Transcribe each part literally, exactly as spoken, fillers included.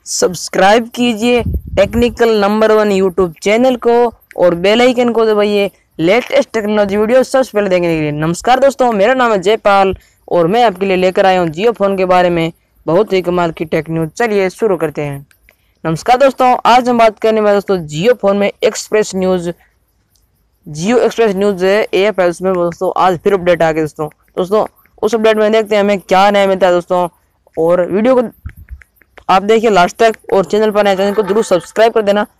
Subscribe कीजिए technical number one YouTube channel को और बेल आइकन को दबाइए लेटेस्ट टेक्नोलॉजी वीडियो सबसे पहले देखने के लिए। नमस्कार दोस्तों, मेरा नाम है जयपाल और मैं आपके लिए लेकर आया हूं जियो फोन के बारे में बहुत ही कमाल की टेक न्यूज। चलिए शुरू करते हैं। नमस्कार दोस्तों, आज हम बात करने वाले दोस्तों जियो फोन में express news Jio express news app है, उसमें दोस्तों आज फिर अपडेट आ गया दोस्तों। दोस्तों उस अपडेट में देखते हैं हमें क्या नया मिलता है दोस्तों, और वीडियो को आप देखिए लास्ट तक और चैनल पर नए चैनल को जरूर सब्सक्राइब कर देना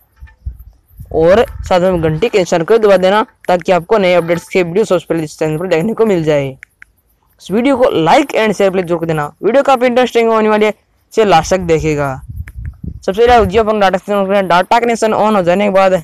और साथ में घंटी के निशान को दबा देना ताकि आपको नए अपडेट्स के वीडियो सबसे पहले इस चैनल पर देखने को मिल जाए। इस वीडियो को लाइक एंड शेयर प्लीज जरूर कर देना। वीडियो काफी इंटरेस्टिंग होने वाली है, इसे लास्ट तक देखिएगा। सबसे पहले Jio phone data data connection on हो जाने के बाद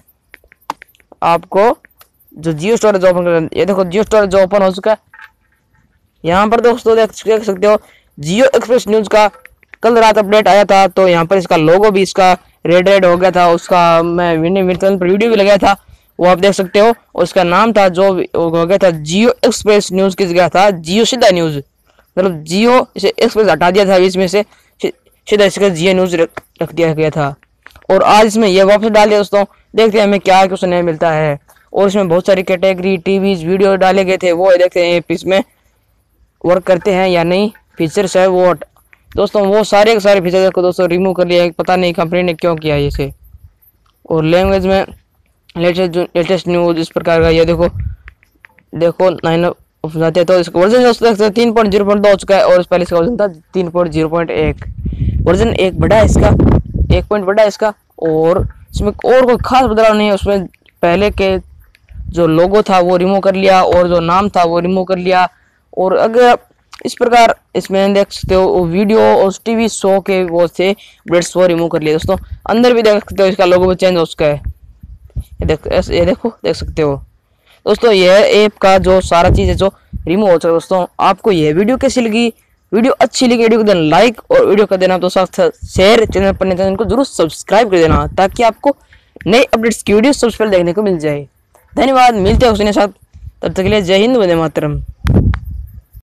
आपको जो जियो स्टोरेज ओपन कर, ये देखो जियो स्टोरेज ओपन हो चुका है। यहाँ पर दोस्तों देख सकते हो जियो एक्सप्रेस न्यूज का कल रात अपडेट आया था, तो यहाँ पर इसका लोगो भी इसका रेड रेड हो गया था। उसका मैं चैनल पर वीडियो भी लगाया था, वो आप देख सकते हो। और उसका नाम था जो हो गया था जियो एक्सप्रेस न्यूज की जगह था जियो सीधा न्यूज, मतलब जियो इसे एक्सप्रेस हटा दिया था बीच में से, सीधा इसका जियो न्यूज रख दिया गया था। और आज इसमें ये वापस डाल दिया दोस्तों। देखते हैं हमें क्या कुछ नया मिलता है। और इसमें बहुत सारी कैटेगरी टीवीज वीडियो डाले गए थे, वो देखते हैं इसमें वर्क करते हैं या नहीं। फीचर्स है वो दोस्तों, वो सारे के सारे फीचर को दोस्तों रिमूव कर लिया है, पता नहीं कंपनी ने क्यों किया है इसे। और लैंग्वेज में लेटेस्ट लेटेस्ट न्यूज इस प्रकार का, ये देखो देखो नाइन ऑफ जाते हैं। तो इसका वर्जन दोस्तों तीन पॉइंट जीरो पॉइंट दो हो चुका है, और इस पहले इसका वर्जन था तीन पॉइंट जीरो पॉइंट एक। वर्जन एक बढ़ा है इसका, एक पॉइंट बढ़ा है इसका। और इसमें और कोई खास बदलाव नहीं है। उसमें पहले के जो लोगो था वो रिमूव कर लिया और जो नाम था वो रिमूव कर लिया। और अगर इस प्रकार इसमें देख सकते हो वीडियो और टीवी शो के वो थे अपडेट्स वो रिमूव कर लिए दोस्तों। अंदर भी देख सकते हो इसका लोगो भी चेंज हो चुका है, ये देख ये देखो देख सकते हो दोस्तों। यह ऐप का जो सारा चीज़ है जो रिमूव हो चुका है दोस्तों। आपको यह वीडियो कैसी लगी? वीडियो अच्छी लगी वीडियो को देना लाइक और वीडियो कर देना तो साथ शेयर, चैनल पर चैनल को जरूर सब्सक्राइब कर देना ताकि आपको नए अपडेट्स की वीडियो सबसे पहले देखने को मिल जाए। धन्यवाद, मिलते हैं उसके साथ, तब तक के लिए जय हिंद, वंदे मातरम।